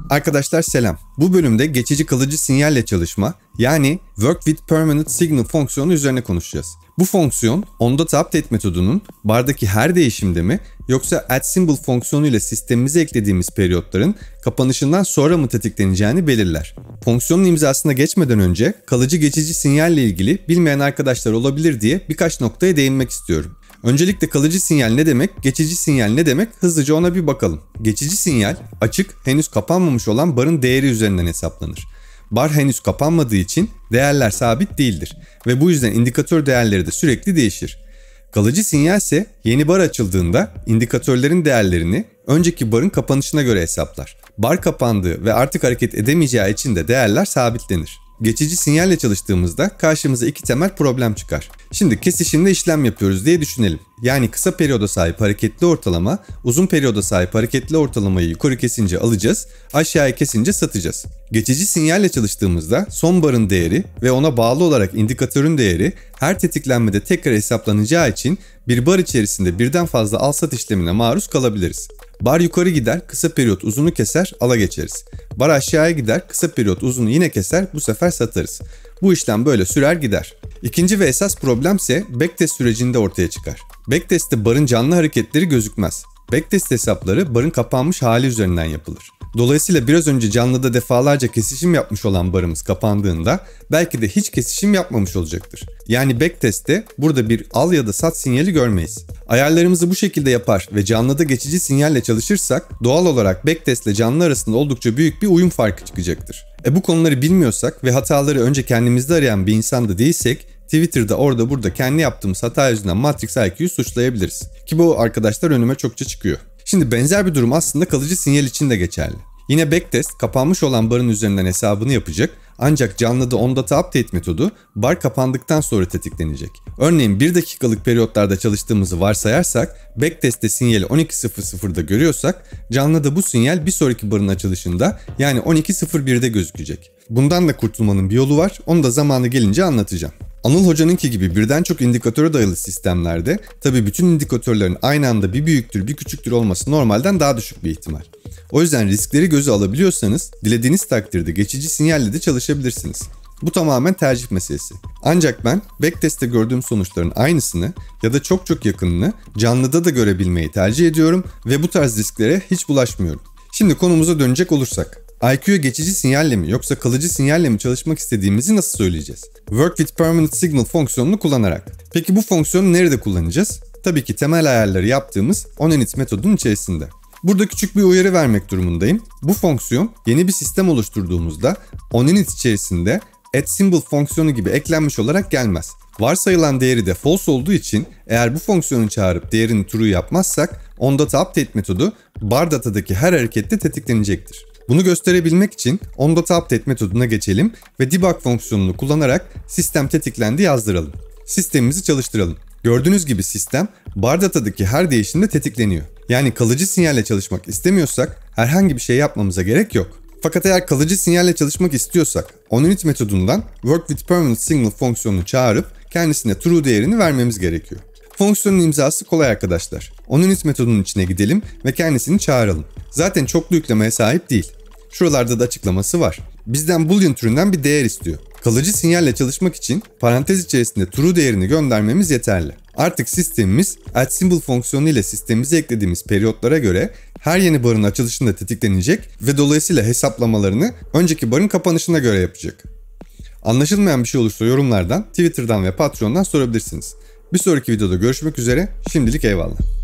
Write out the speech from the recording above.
Arkadaşlar selam. Bu bölümde geçici kalıcı sinyalle çalışma yani Work with Permanent Signal fonksiyonu üzerine konuşacağız. Bu fonksiyon onData_update metodunun bardaki her değişimde mi yoksa addSymbol fonksiyonu ile sistemimize eklediğimiz periyotların kapanışından sonra mı tetikleneceğini belirler. Fonksiyonun imzasına geçmeden önce kalıcı geçici sinyalle ilgili bilmeyen arkadaşlar olabilir diye birkaç noktaya değinmek istiyorum. Öncelikle kalıcı sinyal ne demek, geçici sinyal ne demek hızlıca ona bir bakalım. Geçici sinyal açık, henüz kapanmamış olan barın değeri üzerinden hesaplanır. Bar henüz kapanmadığı için değerler sabit değildir ve bu yüzden indikatör değerleri de sürekli değişir. Kalıcı sinyal ise yeni bar açıldığında indikatörlerin değerlerini önceki barın kapanışına göre hesaplar. Bar kapandığı ve artık hareket edemeyeceği için de değerler sabitlenir. Geçici sinyalle çalıştığımızda karşımıza iki temel problem çıkar. Şimdi kesişimde işlem yapıyoruz diye düşünelim. Yani kısa periyoda sahip hareketli ortalama, uzun periyoda sahip hareketli ortalamayı yukarı kesince alacağız, aşağıya kesince satacağız. Geçici sinyalle çalıştığımızda son barın değeri ve ona bağlı olarak indikatörün değeri her tetiklenmede tekrar hesaplanacağı için bir bar içerisinde birden fazla al-sat işlemine maruz kalabiliriz. Bar yukarı gider, kısa periyot uzunu keser, ala geçeriz. Bar aşağıya gider, kısa periyot uzunu yine keser, bu sefer satarız. Bu işlem böyle sürer gider. İkinci ve esas problem ise backtest sürecinde ortaya çıkar. Backtest'te barın canlı hareketleri gözükmez. Backtest hesapları barın kapanmış hali üzerinden yapılır. Dolayısıyla biraz önce canlıda defalarca kesişim yapmış olan barımız kapandığında belki de hiç kesişim yapmamış olacaktır. Yani backtest'te burada bir al ya da sat sinyali görmeyiz. Ayarlarımızı bu şekilde yapar ve canlıda geçici sinyalle çalışırsak doğal olarak backtest ile canlı arasında oldukça büyük bir uyum farkı çıkacaktır. Bu konuları bilmiyorsak ve hataları önce kendimizde arayan bir insan da değilsek Twitter'da orada burada kendi yaptığımız hata yüzünden Matrix IQ'yu suçlayabiliriz. Ki bu arkadaşlar önüme çokça çıkıyor. Şimdi benzer bir durum aslında kalıcı sinyal için de geçerli. Yine backtest kapanmış olan barın üzerinden hesabını yapacak ancak canlıda onData_update metodu bar kapandıktan sonra tetiklenecek. Örneğin 1 dakikalık periyotlarda çalıştığımızı varsayarsak backtest'te sinyali 12.00'da görüyorsak canlıda bu sinyal bir sonraki barın açılışında yani 12.01'de gözükecek. Bundan da kurtulmanın bir yolu var, onu da zamanı gelince anlatacağım. Anıl Hoca'nınki gibi birden çok indikatöre dayalı sistemlerde tabii bütün indikatörlerin aynı anda bir büyüktür bir küçüktür olması normalden daha düşük bir ihtimal. O yüzden riskleri göze alabiliyorsanız dilediğiniz takdirde geçici sinyalle de çalışabilirsiniz. Bu tamamen tercih meselesi. Ancak ben backtest'te gördüğüm sonuçların aynısını ya da çok yakınını canlıda da görebilmeyi tercih ediyorum ve bu tarz risklere hiç bulaşmıyorum. Şimdi konumuza dönecek olursak. IQ'ya geçici sinyalle mi yoksa kalıcı sinyalle mi çalışmak istediğimizi nasıl söyleyeceğiz? Work with Permanent Signal fonksiyonunu kullanarak. Peki bu fonksiyonu nerede kullanacağız? Tabii ki temel ayarları yaptığımız onInit metodunun içerisinde. Burada küçük bir uyarı vermek durumundayım. Bu fonksiyon yeni bir sistem oluşturduğumuzda onInit içerisinde addSymbol fonksiyonu gibi eklenmiş olarak gelmez. Varsayılan değeri de false olduğu için eğer bu fonksiyonu çağırıp değerini true yapmazsak onData_update metodu bar datadaki her harekette tetiklenecektir. Bunu gösterebilmek için onData_update metoduna geçelim ve debug fonksiyonunu kullanarak sistem tetiklendi yazdıralım. Sistemimizi çalıştıralım. Gördüğünüz gibi sistem bar datadaki her değişimde tetikleniyor. Yani kalıcı sinyalle çalışmak istemiyorsak herhangi bir şey yapmamıza gerek yok. Fakat eğer kalıcı sinyalle çalışmak istiyorsak onInit metodundan Work with Permanent Signal fonksiyonunu çağırıp kendisine true değerini vermemiz gerekiyor. Fonksiyonun imzası kolay arkadaşlar. onInit metodunun içine gidelim ve kendisini çağıralım. Zaten çoklu yüklemeye sahip değil. Şuralarda da açıklaması var. Bizden boolean türünden bir değer istiyor. Kalıcı sinyalle çalışmak için parantez içerisinde true değerini göndermemiz yeterli. Artık sistemimiz addSymbol fonksiyonu ile sistemimize eklediğimiz periyotlara göre her yeni barın açılışında tetiklenecek ve dolayısıyla hesaplamalarını önceki barın kapanışına göre yapacak. Anlaşılmayan bir şey olursa yorumlardan, Twitter'dan ve Patreon'dan sorabilirsiniz. Bir sonraki videoda görüşmek üzere, şimdilik eyvallah.